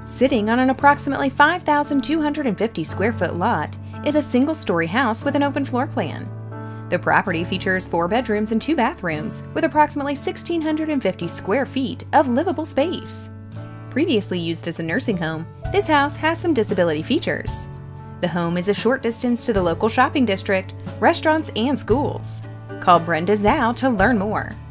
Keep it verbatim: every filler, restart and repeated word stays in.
Sitting on an approximately five thousand two hundred fifty square foot lot is a single-story house with an open floor plan. The property features four bedrooms and two bathrooms with approximately one thousand six hundred fifty square feet of livable space. Previously used as a nursing home, this house has some disability features. The home is a short distance to the local shopping district, restaurants, and schools. Call Brenda Zhao to learn more.